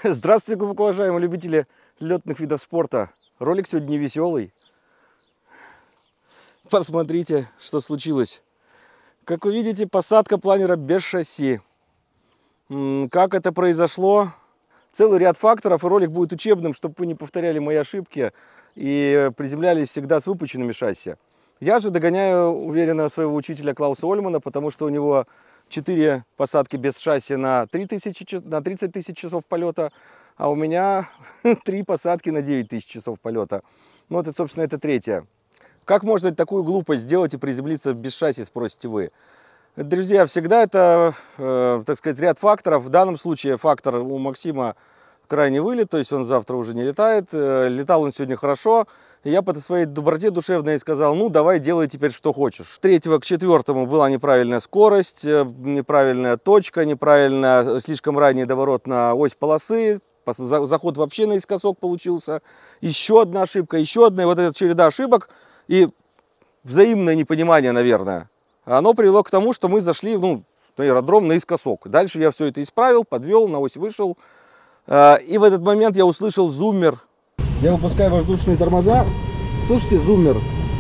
Здравствуйте, глубоко уважаемые любители летных видов спорта. Ролик сегодня не веселый. Посмотрите, что случилось. Как вы видите, посадка планера без шасси. Как это произошло? Целый ряд факторов, и ролик будет учебным, чтобы вы не повторяли мои ошибки и приземлялись всегда с выпущенными шасси. Я же догоняю уверенно своего учителя Клауса Ольмана, потому что у него 4 посадки без шасси на 30 тысяч часов полета, а у меня 3 посадки на 9 тысяч часов полета. Ну, это, собственно, это третья. Как можно такую глупость сделать и приземлиться без шасси, спросите вы? Друзья, всегда это, так сказать, ряд факторов. В данном случае фактор у Максима крайний вылет, то есть он завтра уже не летает. Летал он сегодня хорошо. И я по своей доброте душевной сказал, ну давай делай теперь что хочешь. С 3-го к 4-му была неправильная скорость, неправильная точка, неправильно слишком ранний доворот на ось полосы. Заход вообще наискосок получился. Еще одна ошибка, еще одна. И вот эта череда ошибок и взаимное непонимание, наверное, оно привело к тому, что мы зашли на аэродром наискосок. Дальше я все это исправил, подвел, на ось вышел. И в этот момент я услышал зуммер. Я выпускаю воздушные тормоза. Слушайте, зуммер.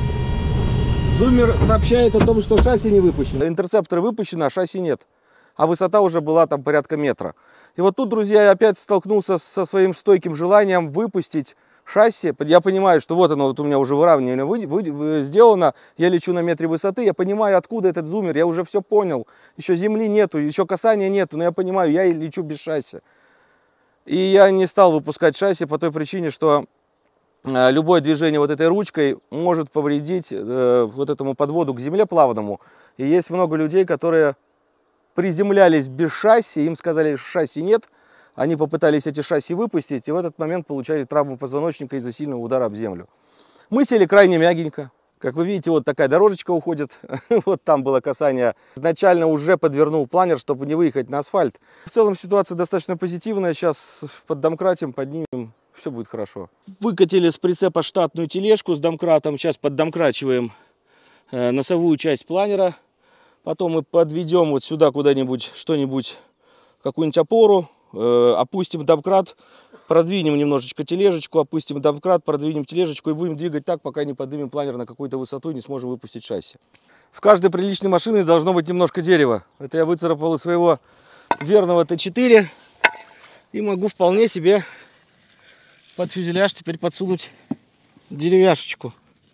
Зуммер сообщает о том, что шасси не выпущено. Интерцептор выпущен, а шасси нет. А высота уже была там порядка метра. И вот тут, друзья, я опять столкнулся со своим стойким желанием выпустить шасси. Я понимаю, что вот оно, вот у меня уже выравнивание сделано. Я лечу на метре высоты. Я понимаю, откуда этот зуммер. Я уже все понял. Еще земли нету, еще касания нету. Но я понимаю, я лечу без шасси. И я не стал выпускать шасси по той причине, что любое движение вот этой ручкой может повредить вот этому подводу к земле плавному. И есть много людей, которые приземлялись без шасси, им сказали, что шасси нет. Они попытались эти шасси выпустить, и в этот момент получали травму позвоночника из-за сильного удара об землю. Мы сели крайне мягенько. Как вы видите, вот такая дорожечка уходит. Вот там было касание. Изначально уже подвернул планер, чтобы не выехать на асфальт. В целом ситуация достаточно позитивная. Сейчас поддомкратим, поднимем. Все будет хорошо. Выкатили с прицепа штатную тележку с домкратом. Сейчас поддомкрачиваем носовую часть планера. Потом мы подведем вот сюда куда-нибудь что-нибудь, какую-нибудь опору. Опустим домкрат, продвинем немножечко тележечку, опустим домкрат, продвинем тележечку и будем двигать так, пока не поднимем планер на какую-то высоту и не сможем выпустить шасси. В каждой приличной машине должно быть немножко дерева. Это я выцарапал из своего верного Т4 и могу вполне себе под фюзеляж теперь подсунуть деревяшечку.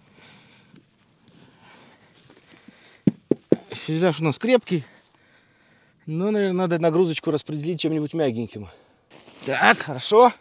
Фюзеляж у нас крепкий. Но, наверное, надо нагрузочку распределить чем-нибудь мягеньким. Так, хорошо.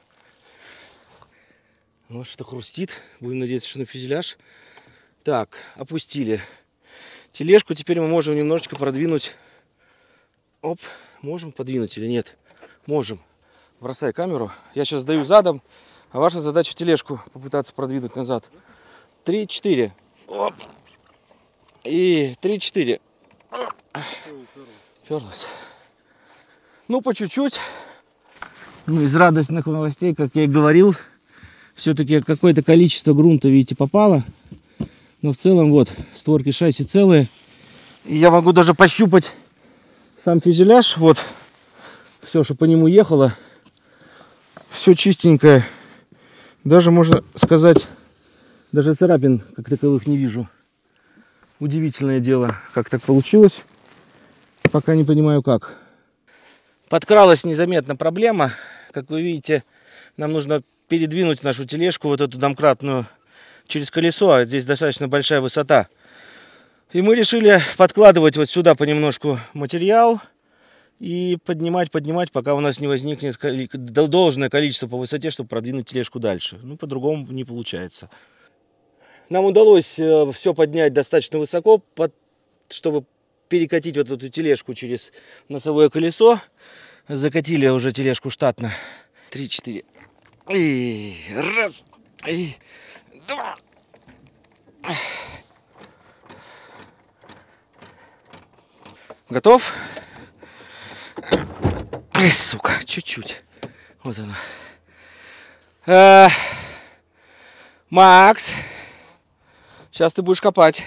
Вот что хрустит. Будем надеяться, что на фюзеляж. Так, опустили тележку. Теперь мы можем немножечко продвинуть. Оп, можем подвинуть или нет? Можем. Бросай камеру. Я сейчас даю задом, а ваша задача тележку попытаться продвинуть назад. 3-4. Оп. И 3-4. Перлась. Ну, по чуть-чуть. Ну, из радостных новостей, как я и говорил, все-таки какое-то количество грунта, видите, попало. Но в целом, вот, створки шасси целые. И я могу даже пощупать сам фюзеляж. Вот, все, что по нему ехало. Все чистенькое. Даже, можно сказать, даже царапин как таковых не вижу. Удивительное дело, как так получилось. Пока не понимаю как. Подкралась незаметно проблема. Как вы видите, нам нужно передвинуть нашу тележку, вот эту домкратную, через колесо. А здесь достаточно большая высота. И мы решили подкладывать вот сюда понемножку материал. И поднимать, пока у нас не возникнет должное количество по высоте, чтобы продвинуть тележку дальше. Ну, по-другому не получается. Нам удалось все поднять достаточно высоко, чтобы перекатить вот эту тележку через носовое колесо. Закатили уже тележку штатно. 3-4. И раз. И два. Готов? Ай, сука, чуть-чуть. Вот оно. Макс, сейчас ты будешь копать.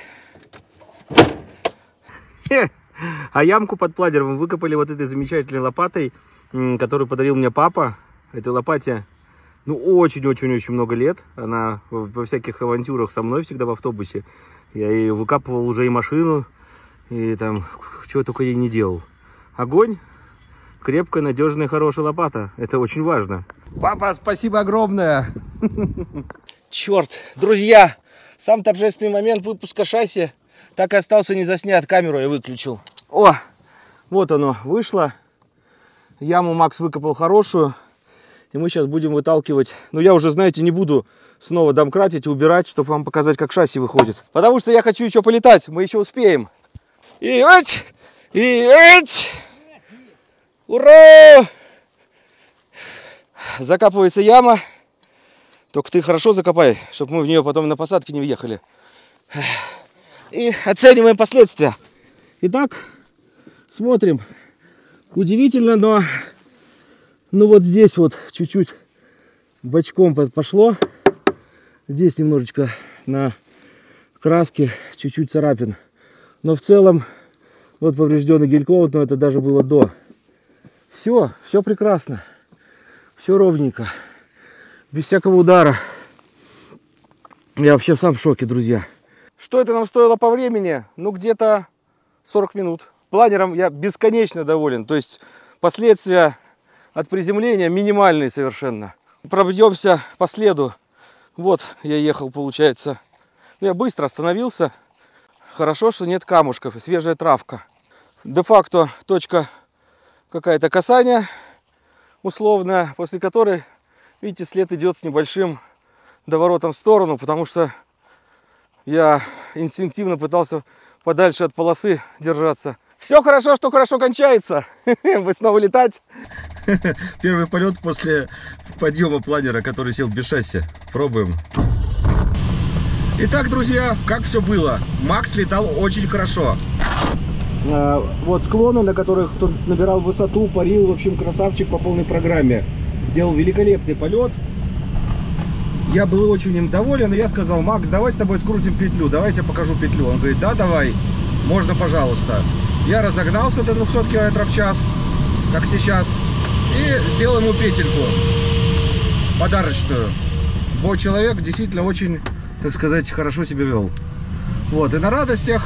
А ямку под планером выкопали вот этой замечательной лопатой, которую подарил мне папа. Этой лопате, ну, очень-очень-очень много лет. Она во всяких авантюрах со мной всегда в автобусе. Я ее выкапывал уже и машину, и там, чего только ей не делал. Огонь, крепкая, надежная, хорошая лопата. Это очень важно. Папа, спасибо огромное. Черт, друзья, сам торжественный момент выпуска шасси так и остался не заснят. Камеру я выключил. О, вот оно вышло. Яму Макс выкопал хорошую. И мы сейчас будем выталкивать. Но я уже, знаете, не буду снова домкратить и убирать, чтобы вам показать, как шасси выходит. Потому что я хочу еще полетать. Мы еще успеем. И ура! Закапывается яма. Только ты хорошо закопай, чтобы мы в нее потом на посадке не въехали. И оцениваем последствия. Итак, смотрим. Удивительно, но... Ну вот здесь вот чуть-чуть бочком пошло. Здесь немножечко на краске чуть-чуть царапин. Но в целом вот поврежденный гель-ковод, но это даже было до. Все прекрасно. Все ровненько. Без всякого удара. Я вообще сам в шоке, друзья. Что это нам стоило по времени? Ну где-то 40 минут. Планером я бесконечно доволен. То есть последствия от приземления минимальные совершенно. Пробьемся по следу. Вот я ехал, получается. Я быстро остановился. Хорошо, что нет камушков и свежая травка. Де-факто точка какая-то касания условная, после которой, видите, след идет с небольшим доворотом в сторону, потому что я инстинктивно пытался подальше от полосы держаться. Все хорошо, что хорошо кончается. Вы снова летать. Первый полет после подъема планера, который сел без шасси. Пробуем. Итак, друзья, как все было? Макс летал очень хорошо. Вот склоны, на которых кто набирал высоту, парил. В общем, красавчик по полной программе. Сделал великолепный полет. Я был очень им доволен, и я сказал: Макс, давай с тобой скрутим петлю, давай я тебе покажу петлю. Он говорит: да, давай, можно, пожалуйста. Я разогнался до 200 км в час, как сейчас, и сделал ему петельку подарочную. Бо человек действительно очень, так сказать, хорошо себя вел. Вот, и на радостях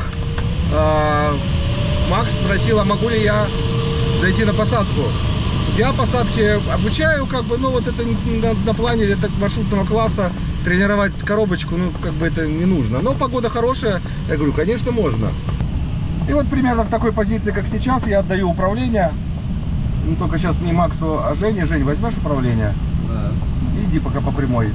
Макс спросил, а могу ли я зайти на посадку. Я посадки обучаю, как бы, ну вот это на планере это маршрутного класса, тренировать коробочку, ну как бы это не нужно. Но погода хорошая, я говорю, конечно, можно. И вот примерно в такой позиции, как сейчас, я отдаю управление. Ну только сейчас не Максу, а Жене. Жень, возьмешь управление? Да. Иди пока по прямой.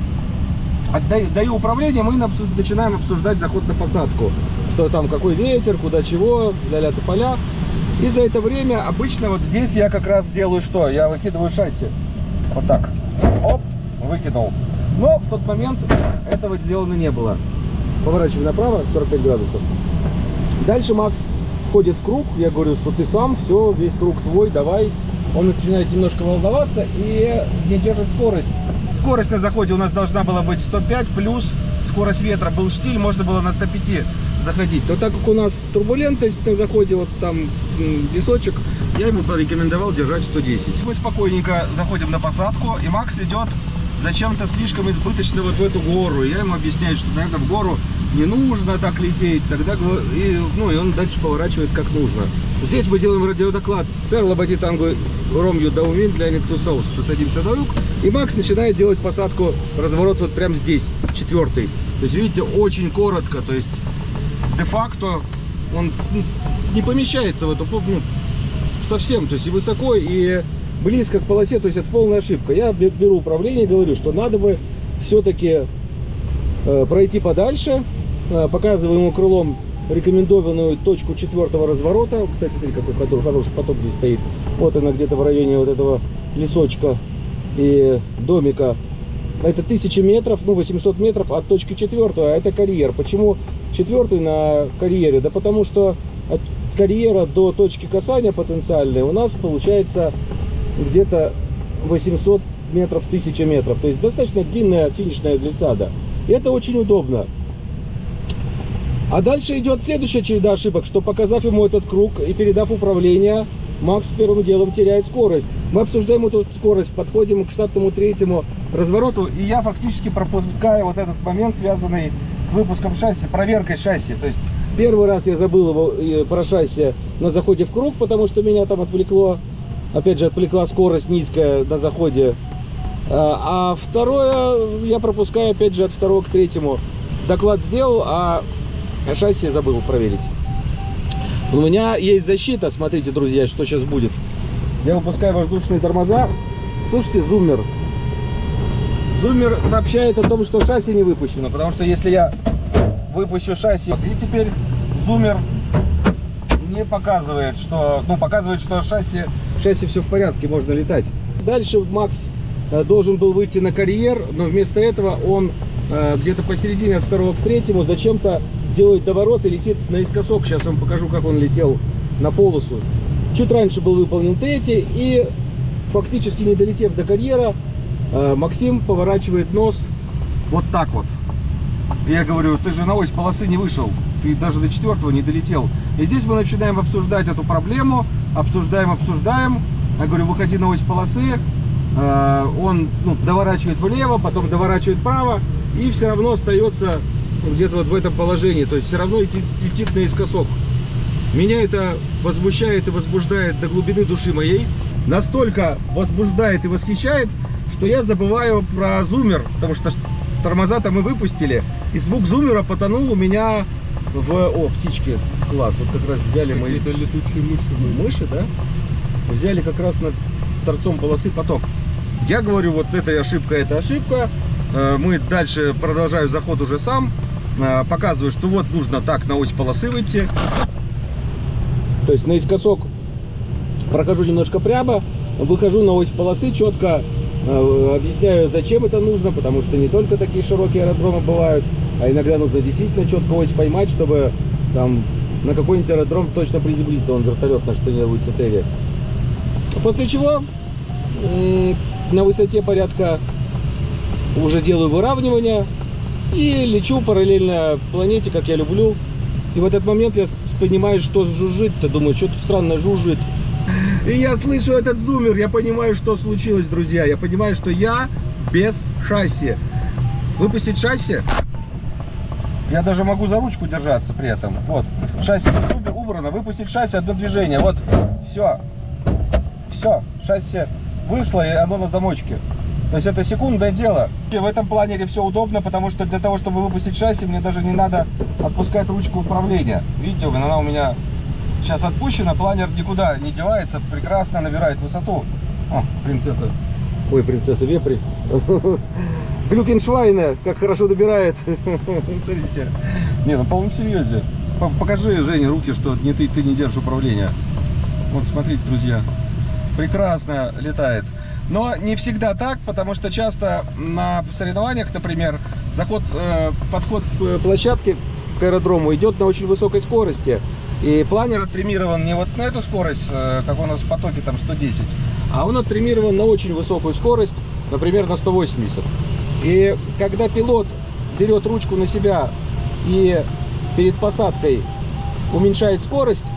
Даю управление, мы начинаем обсуждать заход на посадку. Что там, какой ветер, куда чего, ля-ля тополя. И за это время обычно вот здесь я как раз делаю что? Я выкидываю шасси. Вот так. Оп, выкинул. Но в тот момент этого сделано не было. Поворачиваем направо, 45 градусов. Дальше Макс входит в круг. Я говорю, что ты сам, все, весь круг твой, давай. Он начинает немножко волноваться и не держит скорость. Скорость на заходе у нас должна была быть 105, плюс скорость ветра был штиль, можно было на 105 заходить. Но так как у нас турбулентность на заходе, вот там височек, я ему порекомендовал держать 110. Мы спокойненько заходим на посадку, и Макс идет зачем-то слишком избыточно вот в эту гору. Я ему объясняю, что, наверное, в гору не нужно так лететь. Тогда, и он дальше поворачивает как нужно. Здесь мы делаем радиодоклад. Сэр Лобати Танго Ромью Даумин для Никтусоус, что садимся на юг. И Макс начинает делать посадку, разворот вот прямо здесь, 4-й. То есть, видите, очень коротко. То есть, де-факто он не помещается в эту, совсем. То есть, и высоко, и близко к полосе. То есть, это полная ошибка. Я беру управление и говорю, что надо бы все-таки пройти подальше. Показываю ему крылом рекомендованную точку 4-го разворота. Кстати, смотри, какой хороший поток здесь стоит. Вот она где-то в районе вот этого лесочка и домика. Это 1000 метров, 800 метров от точки 4-го, а это карьер. Почему 4-й на карьере? Да потому что от карьера до точки касания потенциальной у нас получается где-то 800 метров, 1000 метров. То есть достаточно длинная финишная глиссада. И это очень удобно. А дальше идет следующая череда ошибок, что, показав ему этот круг и передав управление, Макс первым делом теряет скорость. Мы обсуждаем эту скорость, подходим к штатному третьему развороту, и я фактически пропускаю вот этот момент, связанный с выпуском шасси, проверкой шасси. То есть первый раз я забыл его про шасси на заходе в круг, потому что меня там отвлекло, опять же, отвлекла скорость низкая на заходе. А второе я пропускаю, опять же, от второго к третьему. Доклад сделал, а шасси забыл проверить. У меня есть защита, смотрите, друзья, что сейчас будет. Я выпускаю воздушные тормоза. Слушайте, зуммер. Зуммер сообщает о том, что шасси не выпущено, потому что если я выпущу шасси, и теперь зуммер не показывает, что, показывает, что шасси все в порядке, можно летать. Дальше Макс должен был выйти на карьер, но вместо этого он где-то посередине от второго к третьему зачем-то делает доворот и летит наискосок. Сейчас вам покажу, как он летел на полосу. Чуть раньше был выполнен третий, и фактически не долетев до карьера, Максим поворачивает нос вот так вот. И я говорю, ты же на ось полосы не вышел, ты даже до четвертого не долетел. И здесь мы начинаем обсуждать эту проблему, обсуждаем. Я говорю, выходи на ось полосы. Он доворачивает влево, потом доворачивает вправо, и все равно остается где-то вот в этом положении, то есть все равно летит наискосок. Меня это возмущает и возбуждает до глубины души моей. Настолько возбуждает и восхищает, что я забываю про зуммер, потому что тормоза-то мы выпустили, и звук зуммера потонул у меня в... О, птички, класс, вот как раз взяли мои... Это летучие мыши. Мыши, да? Взяли как раз над торцом полосы поток. Я говорю, вот это ошибка, это ошибка. Мы дальше продолжаю заход уже сам. Показываю, что вот нужно так на ось полосы выйти. То есть наискосок прохожу немножко прямо, выхожу на ось полосы, четко объясняю, зачем это нужно, потому что не только такие широкие аэродромы бывают, а иногда нужно действительно четко ось поймать, чтобы там на какой-нибудь аэродром точно приземлиться, он вертолет наш тренирует ЦТВ. После чего на высоте порядка уже делаю выравнивание и лечу параллельно планете, как я люблю. И в этот момент я понимаю, что жужжит-то, думаю, что-то странно жужжит. И я слышу этот зуммер, я понимаю, что случилось, друзья. Я понимаю, что я без шасси. Выпустить шасси? Я даже могу за ручку держаться при этом. Вот, шасси убрано, выпустить шасси, одно движение. Вот, все, шасси вышло, и оно на замочке. То есть это секундное дело. И в этом планере все удобно, потому что для того, чтобы выпустить шасси, мне даже не надо отпускать ручку управления. Видите, она у меня сейчас отпущена, планер никуда не девается, прекрасно набирает высоту. О, принцесса. Ой, принцесса Вепри. Глюкеншвайне, как хорошо добирает. Смотрите. Не, на полном серьезе. Покажи, Жене, руки, что не ты не держишь управление. Вот смотрите, друзья. Прекрасно летает. Но не всегда так, потому что часто на соревнованиях, например, подход к площадке, к аэродрому идет на очень высокой скорости. И планер оттримирован не вот на эту скорость, как у нас в потоке там 110, а он оттримирован на очень высокую скорость, например, на 180. И когда пилот берет ручку на себя и перед посадкой уменьшает скорость,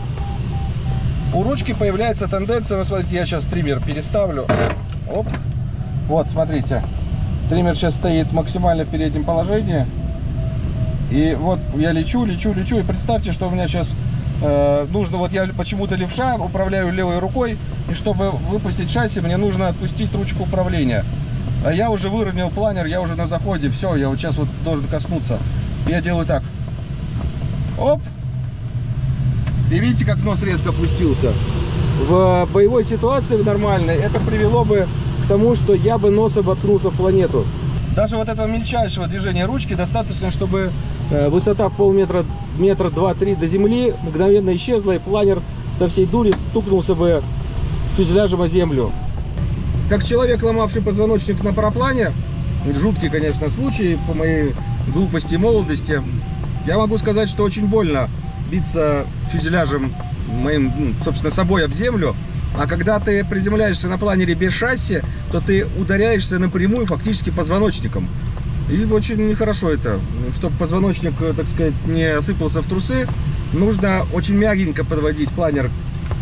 у ручки появляется тенденция, смотрите, я сейчас триммер переставлю. Оп. Вот, смотрите, триммер сейчас стоит максимально в переднем положении. И вот я лечу, и представьте, что у меня сейчас нужно, вот я почему-то левша, управляю левой рукой, и чтобы выпустить шасси, мне нужно отпустить ручку управления. А я уже выровнял планер, я уже на заходе, все, я вот сейчас вот должен коснуться. Я делаю так. Оп. И видите, как нос резко опустился. В боевой ситуации, в нормальной, это привело бы к тому, что я бы носом воткнулся в планету. Даже вот этого мельчайшего движения ручки достаточно, чтобы высота в полметра, метра 2-3 до земли мгновенно исчезла, и планер со всей дури стукнулся бы фюзеляжем о землю. Как человек, ломавший позвоночник на параплане, жуткий, конечно, случай по моей глупости и молодости, я могу сказать, что очень больно биться фюзеляжем моим, собственно, собой об землю. А когда ты приземляешься на планере без шасси, то ты ударяешься напрямую фактически позвоночником. И очень нехорошо это. Чтобы позвоночник, так сказать, не осыпался в трусы, нужно очень мягенько подводить планер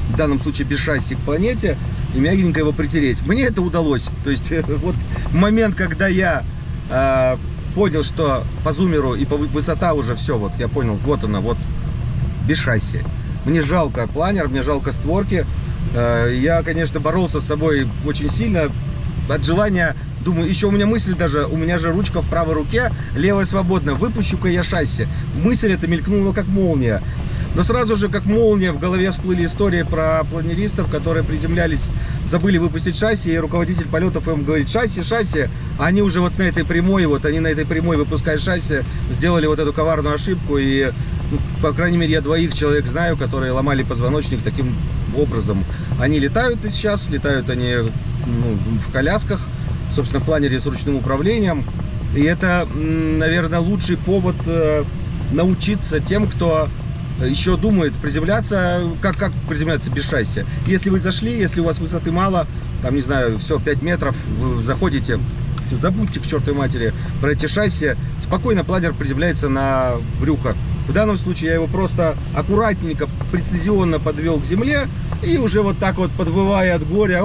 в данном случае без шасси, к планете и мягенько его притереть. Мне это удалось. То есть вот момент, когда я понял, что по зумеру и по высота уже все, вот я понял, вот она, вот без шасси. Мне жалко планер, мне жалко створки. Я, конечно, боролся с собой очень сильно от желания. Думаю, еще у меня мысль даже, у меня же ручка в правой руке, левая свободна, выпущу-ка я шасси. Мысль эта мелькнула как молния. Но сразу же, как молния, в голове всплыли истории про планеристов, которые приземлялись, забыли выпустить шасси, и руководитель полетов им говорит: шасси, шасси. А они уже вот на этой прямой, вот они на этой прямой, выпуская шасси, сделали вот эту коварную ошибку. И, ну, по крайней мере, я 2 человек знаю, которые ломали позвоночник таким образом. Они летают и сейчас, летают они в колясках, собственно, в планере с ручным управлением. И это, наверное, лучший повод научиться тем, кто еще думает приземляться, как приземляться без шасси. Если вы зашли, если у вас высоты мало, там, не знаю, все, 5 метров, вы заходите, все, забудьте к чертовой матери про эти шасси, спокойно планер приземляется на брюхо. В данном случае я его просто аккуратненько, прецизионно подвел к земле и уже вот так вот, подвывая от горя,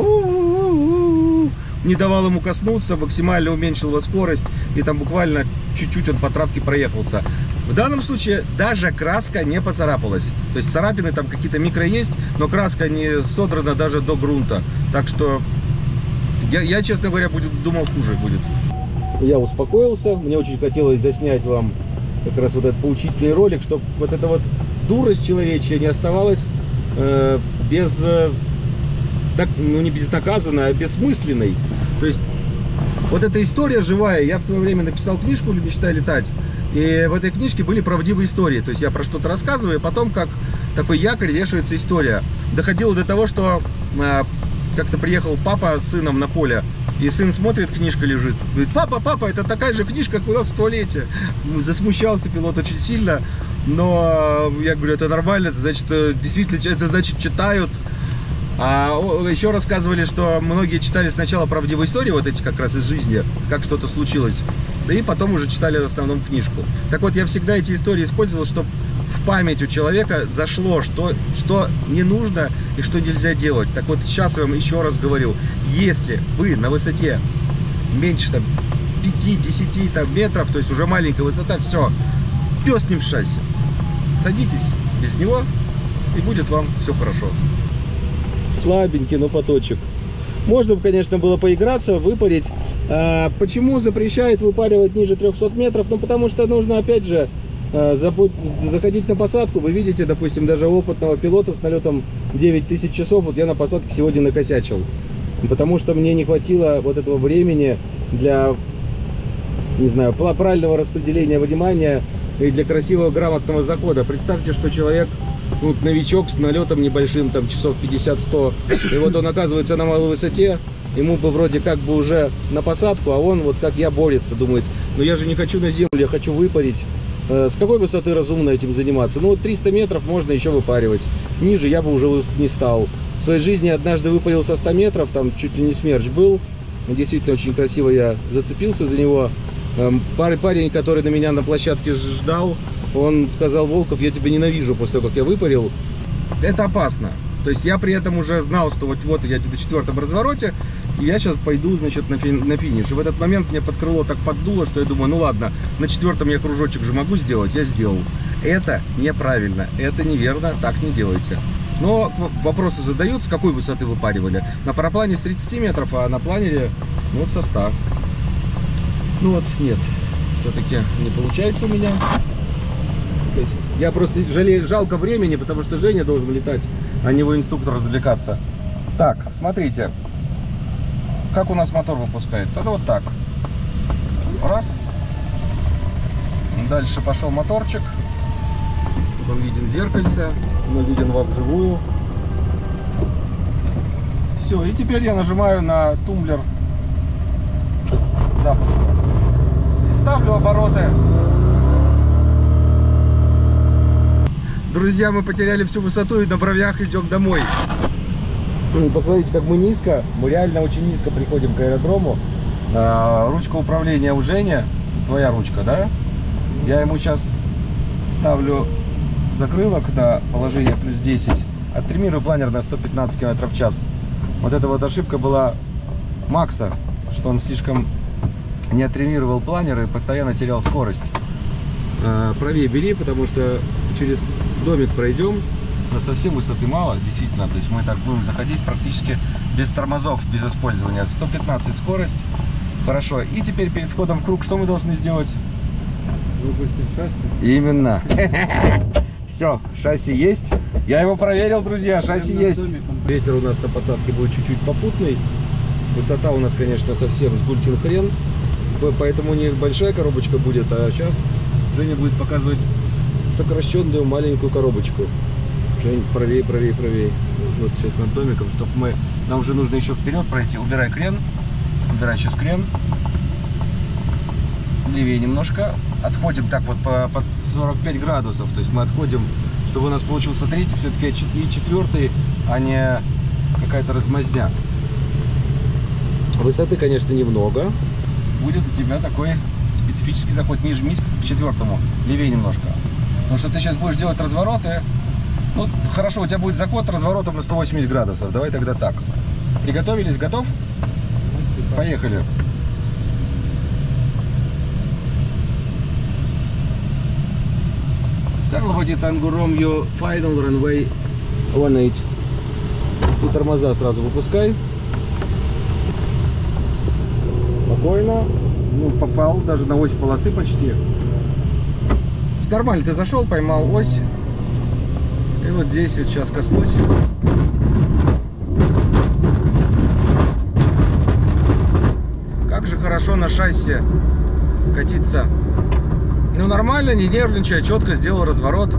не давал ему коснуться, максимально уменьшил его скорость, и там буквально чуть-чуть он по травке проехался. В данном случае даже краска не поцарапалась. То есть царапины там какие-то микро есть, но краска не содрана даже до грунта. Так что я честно говоря, думал, хуже будет. Я успокоился, мне очень хотелось заснять вам как раз вот этот поучительный ролик, чтобы вот эта вот дурость человечья не оставалась не безнаказанной, а бессмысленной. То есть вот эта история живая. Я в свое время написал книжку «Мечтай летать». И в этой книжке были правдивые истории. То есть я про что-то рассказываю, и потом, как такой якорь, вешается история. Доходило до того, что как-то приехал папа с сыном на поле, и сын смотрит, книжка лежит. Говорит: папа, папа, это такая же книжка, как у нас в туалете. Засмущался пилот очень сильно. Но я говорю, это нормально, это значит, действительно, это значит, читают. А еще рассказывали, что многие читали сначала правдивые истории, вот эти как раз из жизни, как что-то случилось, и потом уже читали в основном книжку. Так вот, я всегда эти истории использовал, чтобы в память у человека зашло, что не нужно и что нельзя делать. Так вот, сейчас я вам еще раз говорю, если вы на высоте меньше 5-10 метров, то есть уже маленькая высота, все, пес с ним в шасси. Садитесь без него, и будет вам все хорошо. Слабенький, но поточек. Можно бы, конечно, было поиграться, выпарить. Почему запрещают выпаривать ниже 300 метров? Ну, потому что нужно, опять же, заходить на посадку. Вы видите, допустим, даже опытного пилота с налетом 9000 часов. Вот я на посадке сегодня накосячил. Потому что мне не хватило вот этого времени для, не знаю, правильного распределения внимания и для красивого, грамотного захода. Представьте, что человек, ну, новичок с налетом небольшим, там часов 50-100, и вот он оказывается на малой высоте, ему бы вроде как бы уже на посадку, а он вот как я борется, думает: ну я же не хочу на землю, я хочу выпарить. С какой высоты разумно этим заниматься? Ну вот 300 метров можно еще выпаривать, ниже я бы уже не стал. В своей жизни однажды выпарил со 100 метров, там чуть ли не смерч был, действительно очень красиво я зацепился за него. Парень, который на меня на площадке ждал, он сказал: Волков, я тебя ненавижу после того, как я выпарил. Это опасно. То есть я при этом уже знал, что вот я на 4-м развороте, и я сейчас пойду, значит, на финиш. И в этот момент мне под крыло так поддуло, что я думаю, ну ладно, на 4-м я кружочек же могу сделать, я сделал. Это неправильно, это неверно, так не делайте. Но вопросы задают, с какой высоты выпаривали. На параплане с 30 метров, а на планере, ну, вот со 100. Ну вот, нет, все-таки не получается у меня. То есть я просто жалко времени, потому что Женя должен летать, а не его инструктор развлекаться. Так, смотрите, как у нас мотор выпускается. Ну вот так. Раз. Дальше пошел моторчик. Вот он виден в зеркальце, он виден вам вживую. Все, и теперь я нажимаю на тумблер запуска. И ставлю обороты. Друзья, мы потеряли всю высоту и на бровях идем домой. Посмотрите, как мы низко, мы реально очень низко приходим к аэродрому. Ручка управления у Жени, твоя ручка, да? Я ему сейчас ставлю закрылок на положение +10 Оттримирую планер на 115 км в час. Вот эта вот ошибка была Макса, что он слишком не оттримировал планер и постоянно терял скорость. Правее бери, потому что через домик пройдем, но совсем высоты мало, действительно. То есть мы так будем заходить практически без тормозов, без использования. 115 скорость. Хорошо. И теперь перед входом в круг что мы должны сделать? Выбросить шасси. Именно. Все, шасси есть. Я его проверил, друзья, шасси есть. Ветер у нас на посадке будет чуть-чуть попутный. Высота у нас, конечно, совсем с гулькин хрен. Поэтому не большая коробочка будет, а сейчас Женя будет показывать сокращенную маленькую коробочку. Жень, правее, правее, правее. Вот сейчас над домиком, чтобы мы... Нам уже нужно еще вперед пройти. Убирай крен. Убирай сейчас крен. Левее немножко. Отходим так вот под 45 градусов. То есть мы отходим, чтобы у нас получился третий, все-таки и четвертый, а не какая-то размазня. Высоты, конечно, немного. Будет у тебя такой специфический заход. Не жмись к четвертому. Левее немножко. Потому что ты сейчас будешь делать развороты. Ну, хорошо, у тебя будет заход разворотом на 180 градусов. Давай тогда так. Приготовились? Готов? Поехали. Сарловати Tango Romeo Final Runway 18. И тормоза сразу выпускай. Спокойно. Ну, попал даже на ось полосы почти. Нормально, ты зашел, поймал ось. И вот здесь вот сейчас коснусь. Как же хорошо на шасси катиться. Ну, нормально, не нервничая, четко сделал разворот.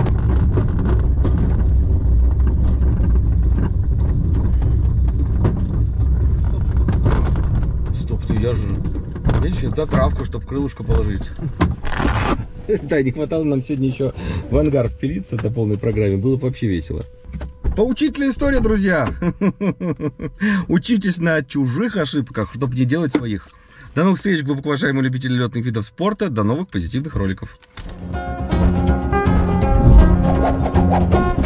Стоп, ты, я же... Видишь, это травку, чтобы крылышко положить. Да, не хватало нам сегодня еще в ангар впилиться по полной программе. Было бы вообще весело. Поучительная история, друзья. Учитесь на чужих ошибках, чтобы не делать своих. До новых встреч, глубоко уважаемые любители летных видов спорта. До новых позитивных роликов.